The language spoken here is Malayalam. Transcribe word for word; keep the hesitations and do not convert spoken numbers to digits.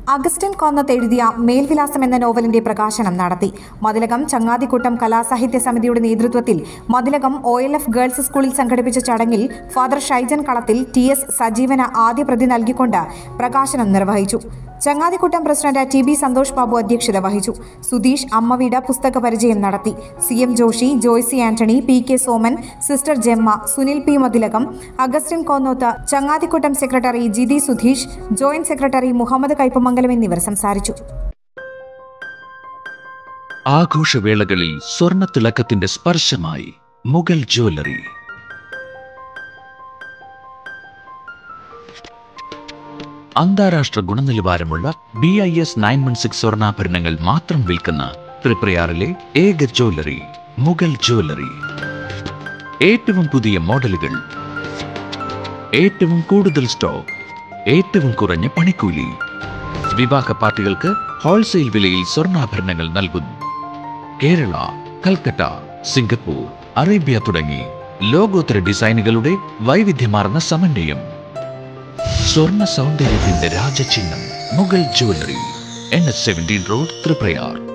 അഗസ്റ്റിൻ കോന്നത്ത് എഴുതിയ മേൽവിലാസം എന്ന നോവലിന്റെ പ്രകാശനം നടത്തി. മതിലകം ചങ്ങാതിക്കുട്ടം കലാസാഹിത്യ സമിതിയുടെ നേതൃത്വത്തിൽ Mathilakam O L F girls സ്കൂളിൽ സംഘടിപ്പിച്ച ചടങ്ങിൽ ഫാദർ ഷൈജൻ കളത്തിൽ ടി എസ് സജീവന ആദ്യ പ്രതി നൽകിക്കൊണ്ട് പ്രകാശനം നിർവഹിച്ചു. Changathikkuttam president T B Santhosh Babu അധ്യക്ഷത വഹിച്ചു. സുധീഷ് അമ്മവീട് പുസ്തക പരിചയം നടത്തി. C M Joshi, Joycy Antony, P K Soman, sister Jemma, Sunil P Mathilakam, Augustine Konnoth, Changathikkuttam secretary Jithi Sudheesh, joint secretary Muhammad Kaipamangalam എന്നിവർ സംസാരിച്ചു. ആഘോഷവേളകളിൽ സ്വർണ്ണ തിളക്കത്തിന്റെ സ്പർശമായി മുഗൾ ജ്വല്ലറി. അന്താരാഷ്ട്ര ഗുണനിലവാരമുള്ള B I S nine one six സ്വർണ്ണാഭരണങ്ങൾ മാത്രം വിൽക്കുന്ന തൃപ്രയാറിലെ ഏക ജ്വല്ലറി മുഗൾ ജ്വല്ലറി. ഏറ്റവും പുതിയ മോഡലുകൾ, ഏറ്റവും കൂടുതൽ സ്റ്റോക്ക്, ഏറ്റവും കുറഞ്ഞ പണിക്കൂലി. വിവാഹ പാർട്ടികൾക്ക് ഹോൾസെയിൽ വിലയിൽ സ്വർണ്ണാഭരണങ്ങൾ നൽകുന്നു. കേരള, കൽക്കട്ട, സിംഗപ്പൂർ, അറേബ്യ തുടങ്ങി ലോകോത്തര ഡിസൈനുകളുടെ വൈവിധ്യമാർന്ന സമന്വയം. സ്വർണ്ണ സൗന്ദര്യത്തിന്റെ രാജചിഹ്നം Mughal jewellery, N H seventeen road, Triprayar.